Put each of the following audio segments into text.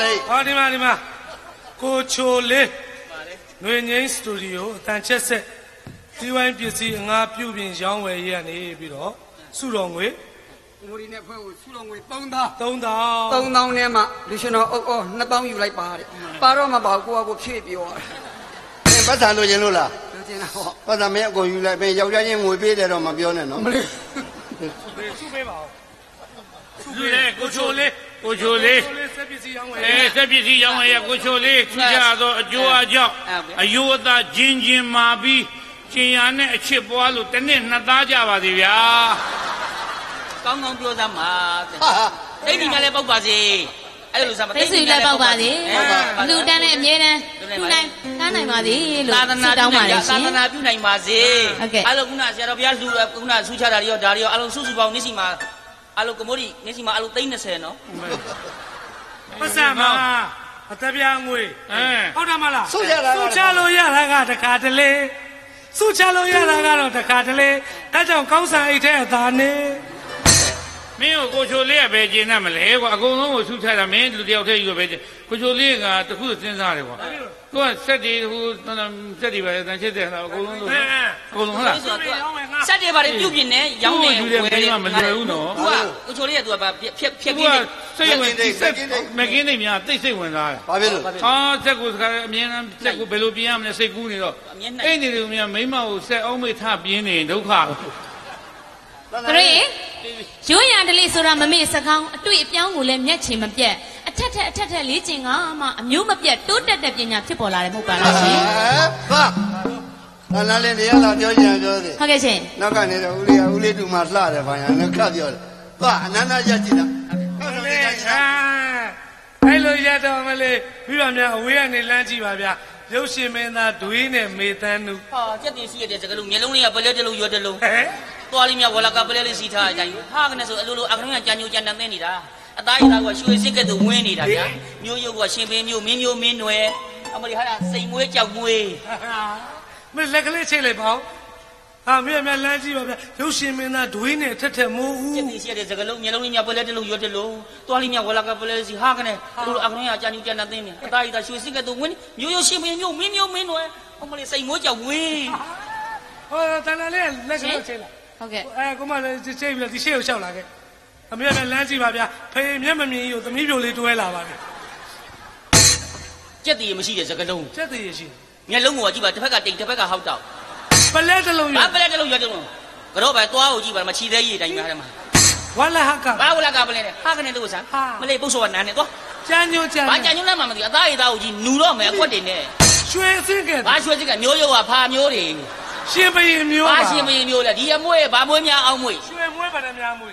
好，你嘛，过秋嘞，女人 studio 但确实，台湾必须俺表面上为样的，比如苏龙威。 我的那朋友苏龙威东到呢嘛，你说那当有来扒的，扒到嘛扒过我撇表啊。 不谈都进入了。 进了我。 不谈没过有来，没要人我别的了嘛表呢喏。 苏北宝。 过秋嘞，哎，这必须养活呀，过秋嘞，出家到就叫，有的紧麻痹，今年呢吃不完了，等等那大家吧这边。 刚刚表达嘛，哎，你们来报吧噻，哎，路上嘛， 这是来报吧噻，路单呢，面呢，路来，单来嘛噻，路是当嘛噻， 单来表来嘛噻，OK，阿拉姑娘现在不要路，姑娘出家的要大的，阿拉叔叔包你是嘛，阿拉哥们的你是嘛，阿拉对那些喏， 不是嘛，这边我，好的嘛啦，苏家路也那个看的嘞，苏家路也那个看的嘞，他讲高山一天大呢。 没有过去2百斤那么来过，公公我出差了，每天都聊天1百斤。过去2个都是真啥的话，我10地户那10地吧，咱现在那公公都，公公啦。 10地吧的表面呢，养的回来嘛，没有喏。 过去2多吧，撇我谁问没给你们对谁问啥？啊，这个是面上这个白路边上谁雇你了？哎，你这面眉毛在欧美他边的都看。 对。有样的历史上没实讲，对标我来面前没变，太理解啊嘛，没有没变，都在这边呀，去波拉的木板了是。 爸，那里你要拿条件做的。 好开心。 那看你这屋里都嘛辣的，反正那看掉了。爸，那就记得。 哎，老爷到我来，比方面为样的垃圾吧边，有些没那对呢没单路。 哦，这地是的这个路，面路里也不了的路，有的路。多里面我那个不了的西塔，讲他跟那说路阿公讲讲讲讲你的，大爷那个学生个都问你的呀，有个新兵有民为，阿么你看谁没叫没？ 没那个来车来跑，啊，没垃圾吧边，有些没那对呢，太模糊。 这地是的这个路，面路里面不了的路，有的路，多里面我那个不了的西他跟那路阿公讲讲讲你，大爷那学生个都问，有新兵有民为，阿么你谁没叫没？ 哦，咱那来那个车了。 OK， 哎，我们这边的谁有笑那个？他们那垃圾吧边，陪面没有，怎么有的都来拉吧的。 这地没是的这个路， 这地也是。 你路我基本这边个定，这边个好走。 不来的路有。 不来的路有的路，个老板多好基本嘛，骑在一点嘛。 完了哈个。 我那个不来的，他跟那路上，没来不说难的多。 讲究。 把讲究那嘛的，大一大去努了没过的呢。 学这个。 把学这个牛肉啊，怕牛的。 先不赢牛吧，先不赢牛了，你也没把没面熬没。 先没把它面没。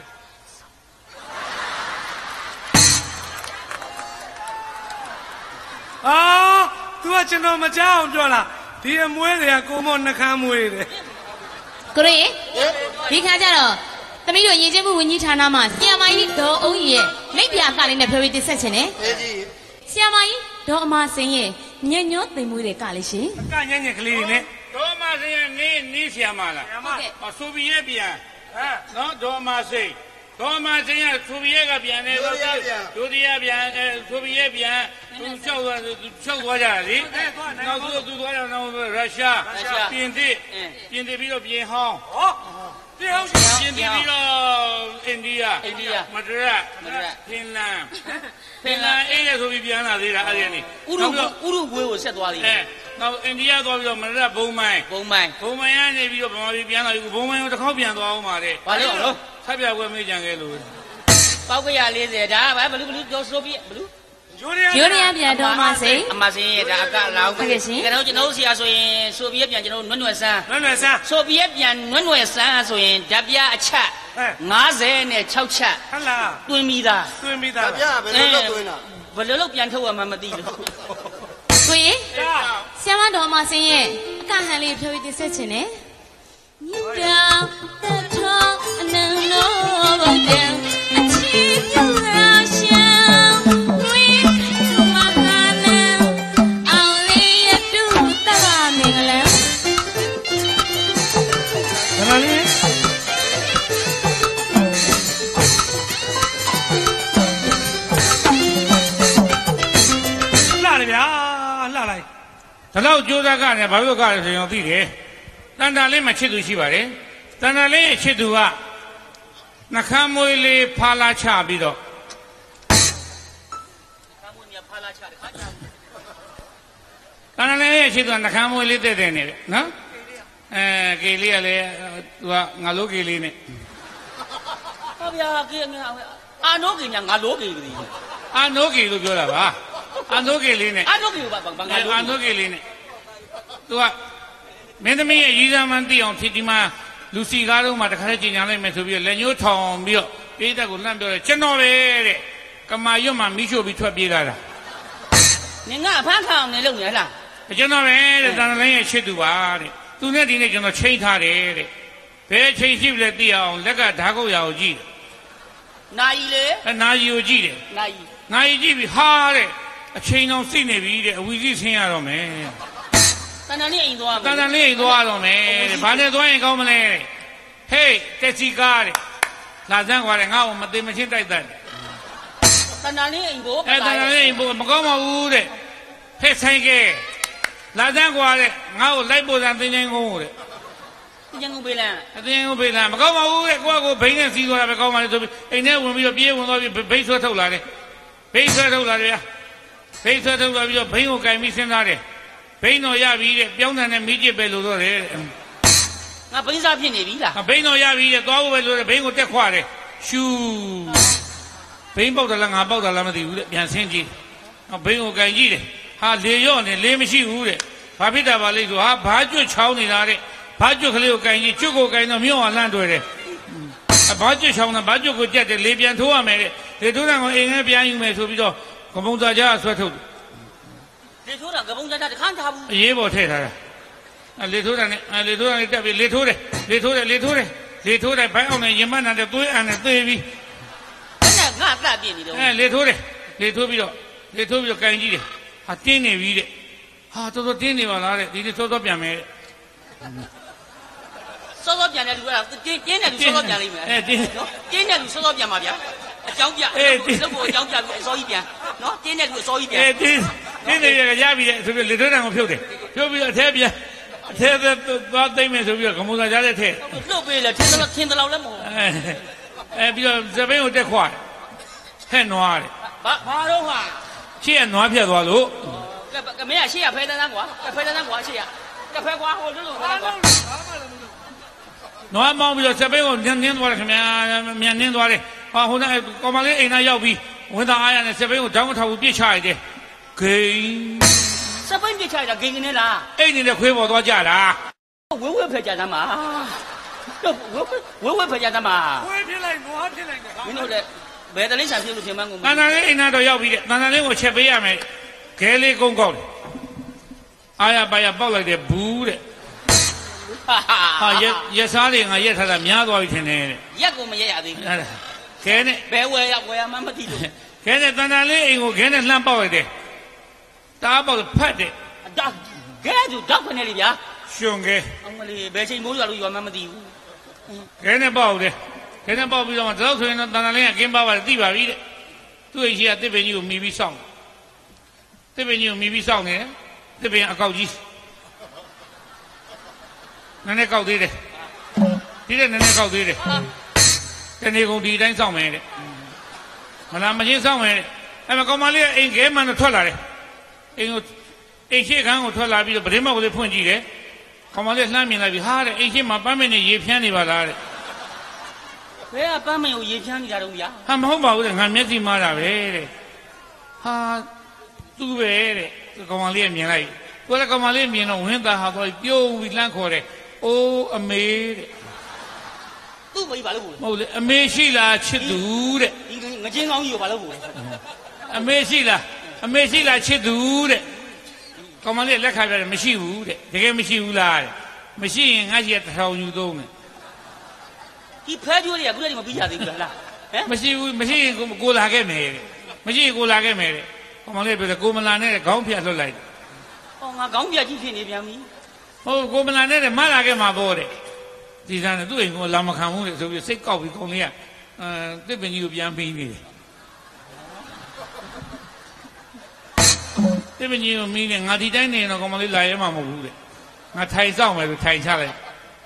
啊，都要见到我们家伙了，你也没的呀，哥们那看没的。 各位，你看见了？咱们有研究部文艺ဌာနမှာဆရာမကြီးဒေါ်အုံးရဲ့မိဖုရားကလေးနဲ့ပြောပြီးတက်ဆက်ခြင်းနဲ့ဆရာမကြီးဒေါ်အမစင်းရဲ့ညညောသိမ်မွေးတဲ့ကလေးရှင်ကညညကလေးနဲ့ဒေါ်မစင်းနေဆရာမလားဟုတ်ကဲ့ဆိုဗီယက်ပြန်နော်ဒေါ်မစင်းဒေါ်မစင်းကဆိုဗီယက်ကပြန်တယ်ဒုတိယပြန်ဆိုဗီယက်ပြန်သူလျှောက်သွားကြတယ်လေနောက်သူသွားကြတော့ရုရှားပြင်သစ်ပြီးတော့ပြင်ဟောင်းပြင်ပြီးတော့အိန္ဒိယမဒရတ်ဖင်လန်အဲ့ရဆိုပြီးပြန်လာသေးတာအဲ့ဒီနေ့ဥရုဂွေးကိုဆက်သွားသေးတယ်နောက်အိန္ဒိယသွားပြီးတော့မဒရတ်ဘုံမိုင်းကနေပြီးတော့ဗမာပြည်ပြန်လာပြီဘုံမိုင်းကိုတစ်ခေါက်ပြန်သွားအောင်ပါတဲ့ဘာလို့လဲဆက်ပြပွဲမေးကြံခဲ့လို့ပေါက်140ဒါဘယ်လိုပြောဆိုပြီးဘယ်လိုရိုးရပြန်တော့မစိအမစိရဲ့ဒါအကလောင်းဟုတ်ကဲ့ရှင်ကျွန်တော်ဆရာဆိုရင်ဆိုဗီယက်ပြန်ကျွန်တော်နွဲ့ဆန်းဆိုဗီယက်ပြန်နွဲ့ဆန်းဆိုရင်ဓာပြအချက်56ချက်ဟုတ်လားတွင်းပြီးသားဓာပြဘယ်လိုလုပ်တွင်းတာဘယ်လိုလုပ်ပြန်ထုတ်ရမှမသိလို့ကိုရင်ဆရာမတော်မစင်းရဲ့အကဟန်လေးဖြိုးပြီးတက်ဆက်ခြင်းနဲ့မြစ်တာတထောအနံတော်ဘုံတံအချီးမြလာရှံကလောက်ကြိုးစားကလည်းဘာလို့ကလဲဆိုရင်သိတယ်တန်တာလေးမှချစ်သူရှိပါတယ်တန်တာလေးရဲ့ချစ်သူကနှခမ်းမွေးလေးဖာလာချပြီးတော့တန်တာလေးရဲ့ချစ်သူကနှခမ်းမွေးလေးတဲ့တဲ့နေတယ်နော်ကေလေးကလည်းသူကငါလိုကေလေးနဲ့ဟောဗျာကေငါအာနိုကေညာငါလိုကေကြီးအာနိုကေလို့ပြောတာပါအာနိုကေလေးနဲ့အာနိုကေဘာငါလိုအာနိုကေလေးနဲ့သူကမင်းသမီးရဲ့ရည်စားမှန်းသိအောင်ဖြစ်ဒီမှာလူစီကားတော့မှတခါတည်းကြင်ညာလိုက်မယ်ဆိုပြီးလက်ညှိုးထောင်ပြီးတော့ပေးတက်ကိုလှမ်းပြောတယ်ကျွန်တော်ပဲတဲ့ကမာရွတ်မှမိရှို့ပြီးထွက်ပြေးလာတာနင်ကအဖမ်းခံအောင်နေလို့နေလားကျွန်တော်ပဲတဲ့တန်လိုင်းရဲ့ချစ်သူပါတဲ့သူနဲ့ဒီနေ့ကျွန်တော်ချိန်ထားတယ်တဲ့ဘယ်ချိန်ရှိလဲသိအောင်လက်ကဓာတ်ကုတ်ရအောင်ကြည့်တယ်နာယီလေနာယီကိုကြည့်တယ်နာယီကြည့်ပြီးဟာတဲ့အချိန်အောင်စိနေပြီတဲ့အဝီစီဆင်းရတော့မယ်တန်တန်လေးအိမ်သွားတန်တန်လေးအိမ်သွားတော့မယ်တဲ့ဘာနဲ့သွားရင်ကောင်းမလဲဟေးတက်စီကားတဲ့လာစမ်းကွာတဲ့ငါ့ကိုမသိမချင်းတိုက်တတ်တယ်တန်တန်လေးအိမ်ကိုတန်တန်လေးအိမ်ကိုမကောင်းပါဘူးတဲ့ဟဲ့ဆိုင်ကဲလာစမ်းကွာတဲ့ငါ့ကိုလိုက်ပို့စမ်းတင်းချင်းကုန်းတဲ့တင်းချင်းကုန်းပေးလမ်းတင်းချင်းကုန်းပေးလမ်းမကောင်းပါဘူးတဲ့ကိုကဘိန်းနဲ့စီးသွားတာပဲကောင်းပါလေဆိုပြီးအိမ်ထဲဝင်ပြီးတော့ပြေးဝင်သွားပြီးဘိန်းဆွဲထုတ်လာတယ်ဘိန်းဆွဲထုတ်လာတယ်ဗျာဘိန်းဆွဲထုတ်လာပြီးတော့ဘိန်းကိုကင်ပြီးစဉ်းစားတယ်ဘိန်းတော်ရပြီတဲ့ပြောင်းတယ်နဲ့မိကျစ်ပဲလို့တော့တယ်ငါဘိန်းစားဖြစ်နေပြီလားဘိန်းတော်ရပြီတဲ့သွားဖို့ပဲလို့ဘိန်းကိုတက်ခွာတယ်ရှူဘိန်းပေါက်တယ်လားငါပေါက်တယ်လားမသိဘူးတဲ့ပြန်ဆင်းကြည့်ဘိန်းကိုကင်ကြည့်တယ်ဟာလေရော့နေလေမရှိဘူးတဲ့ဘာဖြစ်တာပါလဲဆိုဟာဘာကျွတ်ချောင်းနေတာတဲ့ဘာကျွတ်ကလေးကိုကင်ကြည့်ကျွတ်ကိုကင်တော့မြုံအောင်လှမ်းတွေ့တယ်ဘာကျွတ်ချောင်းတာဘာကျွတ်ကိုကြက်တယ်လေပြန်ထိုးရမယ်တဲ့လေထိုးတယ်ကိုအိမ်ထဲပြန်ယူမယ်ဆိုပြီးတော့ကပုံသားကြားဆွဲထုတ်လေထိုးတာကပုံသားကြားတခါထားဘူးအရေးပေါ်ထည့်ထားတာလေထိုးတာနဲ့လေထိုးတာနဲ့တက်ပြီးလေထိုးတယ်လေထိုးတယ်လေထိုးတယ်လေထိုးတယ်ဘိုင်းအောင်နဲ့ရင်မနဲ့သွေးအန်နဲ့သေပြီးအဲ့ငါအသက်ပြည့်နေတော့လေထိုးတယ်လေထိုးပြီးတော့ကင်ကြည့်တယ်ဟာတင်းနေပြီတဲ့ဟာတော်တော်တင်းနေပါလားတဲ့ဒီနေ့စောစောပြန်မယ်တဲ့စောစောပြန်တယ်သူကတင်းတယ်သူစောစောပြန်လိမ့်မယ်တင်းတယ်သူစောစောပြန်ပါဗျာအကြောင်းပြလုပ်ဖို့အကြောင်းပြပြီးအစောကြီးပြန်နော်တင်းတယ်သူအစောကြီးပြန်တင်းနေရပြီတဲ့ဆိုပြီးလေထိုးတံကိုဖြုတ်တယ်ဖြုတ်ပြီးတော့အထဲပြန်အထဲသွားသိမ့်မယ်ဆိုပြီးတော့ကမုံစာကြားတဲ့ထဲလှုပ်ပေးလေထင်းတလောက်လည်းမဟုတ်ပြီးတော့ဇပိန်ကိုတက်ခွာဟဲ့နွားတဲ့ဘာတော့ဟာရှေ့ကနွားဖြတ်သွားလို့ကမင်းကရှေ့ကဖဲတန်းကွာဖဲတန်းကွာရှေ့ကဖဲကွာဟိုလွတ်လို့နွားမောင်းပြီးတော့ဇပိန်ကိုနင်းသွားတယ်ခင်ဗျာမြန်နင်းသွားတယ်ဟာဟိုကကောင်မလေးအိမ်သားရောက်ပြီးဝန်သားအားရနဲ့ဇပိန်ကိုတောင်းထောက်ပြီးပြစ်ချလိုက်တယ်ဂိမ်းဇပိန်ပြစ်ချလိုက်တာဂိမ်းကနေလားအိမ်နေတဲ့ခွေးပေါ်သွားကြတာဝဲဖက်ကြသားမှာဝဲဖက်ကြသားမှာခွေးဖြစ်လိုက်နွားဖြစ်လိုက်မင်းတို့လည်းဘယ်တလေးဆန်ပြုတ်လို့ပြင်မန်းကုန်တန်တန်လေးအိမ်သားတော့ရောက်ပြီတဲ့တန်တန်လေးကိုချက်ပေးရမယ်ခဲလေးကုန်းကောက်တယ်အာရပါရပေါက်လိုက်တယ်ဘူးတဲ့ဟာရက်စားတွေငါရက်ထားတာများသွားပြီထင်တယ်တဲ့ရက်ကိုမရက်ရသေးဘူးခဲနဲ့ဘယ်ဝယ်ရမှမသိလို့ခဲနဲ့တန်တန်လေးအိမ်ကိုခဲနဲ့လှမ်းပေါက်လိုက်တယ်တားပေါက်ဖတ်တယ်ခဲသူတောက်ခွနေလေဗျာရှင်ခဲအမလေးဘယ်ချိန်မိုးရွာလို့ရွာမှမသိဘူးခဲနဲ့ပေါက်တယ်ခဲနဲ့ပေါက်ပြီးတော့တော့ဆိုရင်တော့တန်တန်လေးကကင်းပါပါတယ်သိပါပြီတဲ့သူ့အိမ်ရှိကတစ်ပင်ကြီးကိုမိပြီးစောင့်တစ်ပင်ကြီးကိုမိပြီးစောင့်နေတယ်တစ်ပင်အကောက်ကြီးနည်းနည်းကောက်သေးတယ်ဒီတဲ့နည်းနည်းကောက်သေးတယ်တနေ့ကုန်ဒီတိုင်းစောင့်မယ်တဲ့မလားမချင်းစောင့်မယ်တဲ့အဲ့မကောင်မလေးကအိမ်ခဲမှန်တော့ထွက်လာတယ်အိမ်ရှိခန်းကိုထွက်လာပြီးတော့ပရင်းမောက်ကိုလေးဖွင့်ကြည့်တယ်ကောင်မလေးလှမ်းမြင်လိုက်ပြီးဟာတဲ့အိမ်ရှိမှာပန်းမင်းနဲ့ရေဖြန်းနေပါလားတဲ့ဘယ်ကပန်းမင်းကိုရေဖြန်းနေတာတော့ဗျာဟာမဟုတ်ပါဘူးတဲ့ငါမျက်စိမှားတာပဲတဲ့ဟာသူ့ပဲတဲ့ကောင်မလေးကမြင်လိုက်ကိုယ်ကကောင်မလေးမြင်တော့ဝင်းသားဟာတော့ပြုံးပြီးလှမ်းခေါ်တယ်အိုးအမေတဲ့သူ့မကြီးဘာလို့ပို့လဲမဟုတ်လေအမေရှိလားချစ်သူတဲ့ဒီငချင်းကောင်းကြီးကိုဘာလို့ပို့လဲအမေရှိလားချစ်သူတဲ့ကောင်မလေးလက်ခါပြတယ်မရှိဘူးတဲ့တကယ်မရှိဘူးလားတဲ့မရှိရင်ငါရှိရ1000ယူသုံးတယ်ဒီဖဲကျိုးတွေကခုတည်းကမပြီးကြသေးဘူးလားဟမ်မရှိဘူးမရှိရင်ကိုလာခဲ့မယ်တဲ့မရှိရင်ကိုလာခဲ့မယ်တဲ့ကောင်မလေးပြောတယ်ကိုမလာနဲ့ခေါင်းဖြတ်လွတ်လိုက်တယ်ဟောငါခေါင်းပြကြီးဖြစ်နေပြန်ပြီဟုတ်ကိုမလာနဲ့မလာခဲ့မှာပေါ့တဲ့ဒီစားနဲ့သူ့အိမ်ကလာမခံဘူးတဲ့ဆိုပြီးစိတ်ကောက်ပြီးကောင်လေးကတစ်ပင်ကြီးကိုပြန်ပြီးနေတယ်这边你明年俺提前年了，我们来嘛没有的，俺台上嘛就台下来，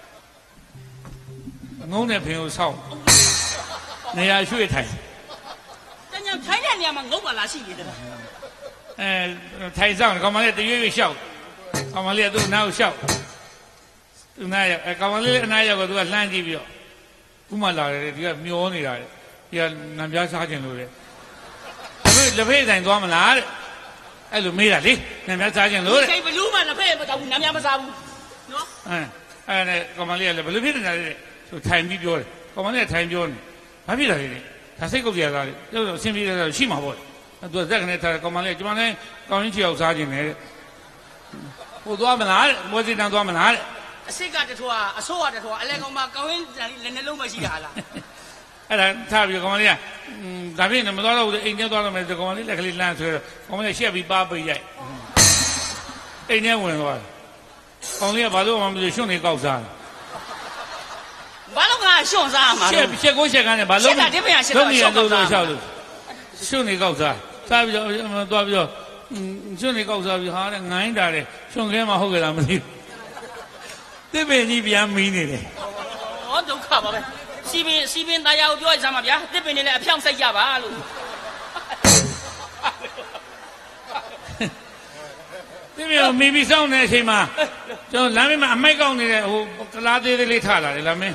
我那朋友少，你要学台。 咱家台下年嘛，我把拉起的。 台上，我们那都越小，我们那都哪有小，都那样，我们那那样个都懒得表，我们老的这个苗呢啦，也南边啥进路的，那边人多么难的，哎，路没了的，南边啥进路的。 谁不路嘛？那边不到，南边不啥路，喏。 那我们那路边人的，就台米表的，我们那台表呢，哪边来的？他谁搞这个的？就是身边的起码不。都这个呢，他搞嘛嘞？基本上搞人就啥进来的，我多么难的，我这张多么难的。 谁干的错啊？错的错，来搞嘛，搞人人路没起来了。 哎，他比搞嘛嘞？那边那么多了，我一年多了没这搞嘛嘞？那个里烂出来，搞嘛嘞7倍8倍来，一年问我，搞嘛把这我们就兄弟搞啥？ 把那个兄啥嘛？ 写过写干的，把老年都晓得，兄弟搞啥？啥比较多比较，兄弟搞啥比好的，安一点的，兄弟嘛好给他们的，这边你别没你的。 我都看吧呗，西边大家有表什么别？这边你来骗谁家吧路？这边没比上那些嘛，就那边嘛没搞你的，我拉队的来他了，那边。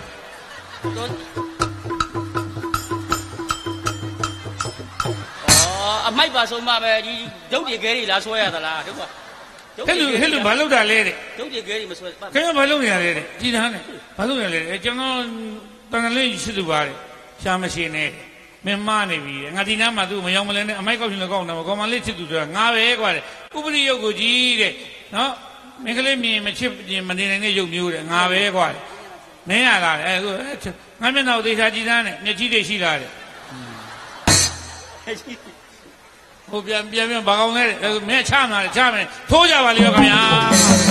买把手嘛呗，你有点给你来说呀的啦，对吧？ 那路马路咋来的？ 有点给你们说。 看要马路哪来的？经常的，马路哪来的？讲到当然来吃的吧的，下面些呢，没马那边，俺今天嘛都没养不来的，买高兴的搞那么，搞嘛来吃都多，俺外过来，我不是有个鸡的，啊，每个人面没吃，没得人家有牛的，俺外过来，没呀啦，哎，俺们那对下鸡蛋的，你鸡得起来的。我边把我那没抢嘛，抢嘛，拖家吧，你要干呀？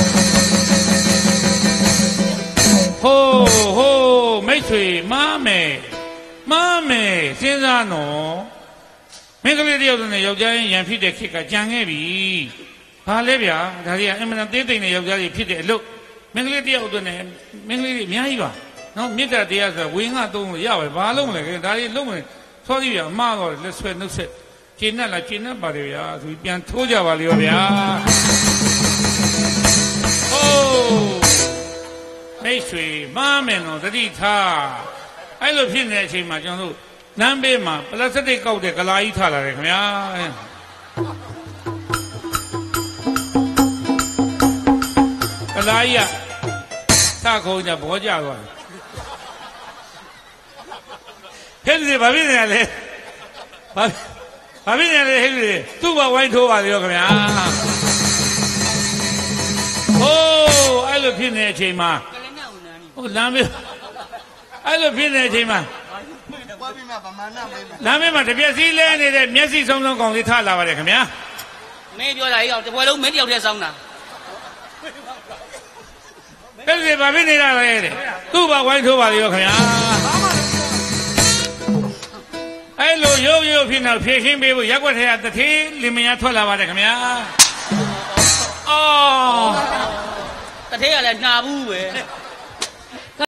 吼，没吹妈妹，现在喏，每个人要呢，要家人眼皮的去个讲个比，他那边他的，我们那对对呢，要家人皮的路，每个人要呢，每个人免一吧，然后每个人要是为俺都要为把弄来个，他的弄来，所以呀，马个来吹弄吹。今天把这呀，就变拖家吧了边。哦，没水妈们弄这里他，哎，路平台去嘛，讲说南边嘛，不拉这里搞的个拉一塔了，看没呀？个拉一啊，他口人家不家了，现在把别人来，把别人来黑的，都把歪头发的要干嘛？哦，爱路平台去嘛？哦，南边，爱路平台去嘛？南边嘛，这边谁来的？面试上讲的他来吧的，干嘛？ 没表来要，我都没掉在上呢。 但是把别人来的，都把歪头发的要干嘛？哎，路有平头偏心北部，一个台的天里面也拖拉吧的，看没呀？哦， 这天来拿不喂。